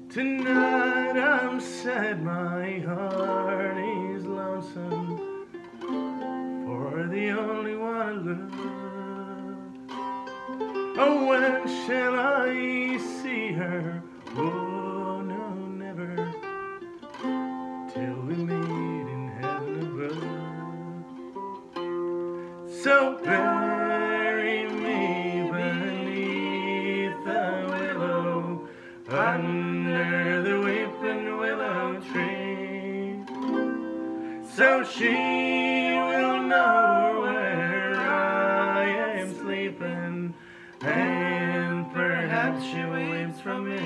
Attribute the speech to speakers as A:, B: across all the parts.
A: Tonight I'm sad, my heart is lonesome for the only one I love. Oh, when shall I see her? Oh, no, never, till we meet in heaven above. So bury me beneath the willow, under the weeping willow tree, so she will know where I am sleeping, and perhaps she weeps from me.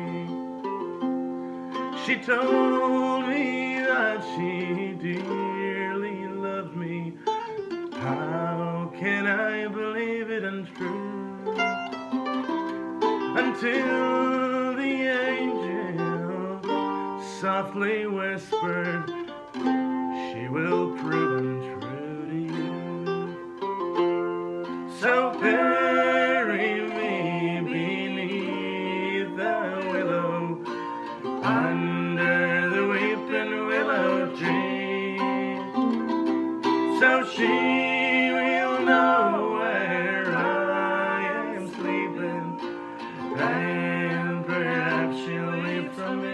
A: She told me that she dearly loved me. How can I believe it untrue? Until the angel softly whispered, she will prove untrue to you. So bury me beneath the willow, under the weeping willow tree, so she will know where I am sleeping, and perhaps she'll weep from me.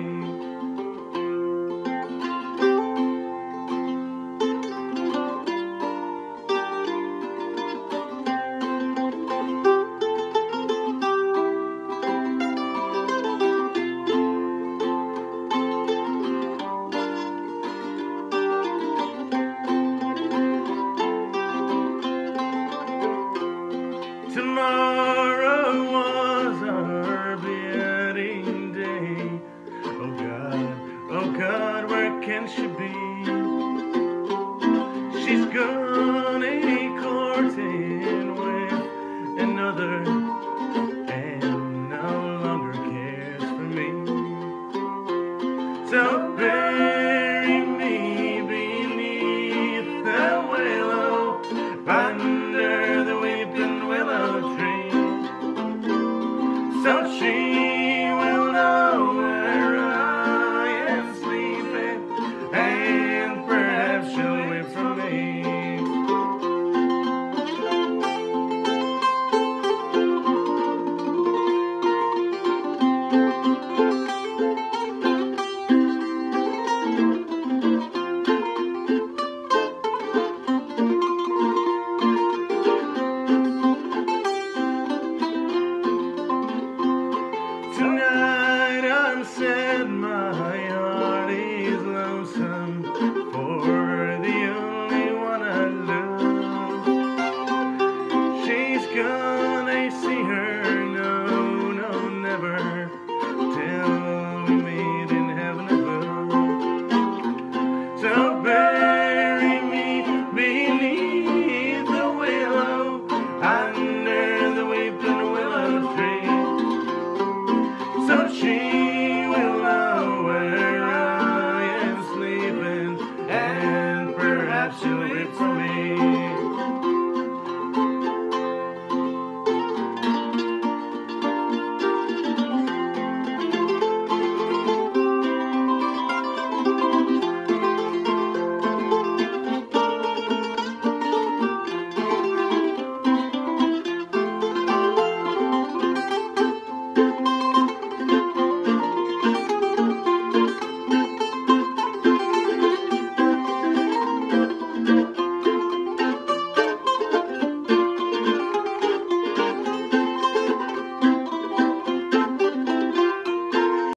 A: Tomorrow was our wedding day. Oh God, where can she be? She's gone a-courting with another, and no longer cares for me. So bury me beneath the willow, under the weeping willow tree, so she will know where I am sleeping, and perhaps she'll weep from me. Tonight I'm sad, my